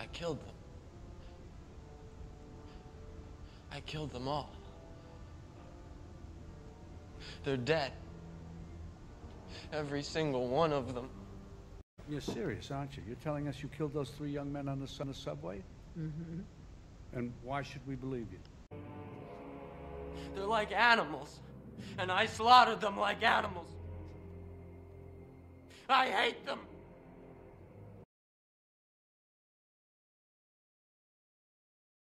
I killed them. I killed them all. They're dead. Every single one of them. You're serious, aren't you? You're telling us you killed those 3 young men on the subway? Mm-hmm. And why should we believe you? They're like animals, and I slaughtered them like animals. I hate them.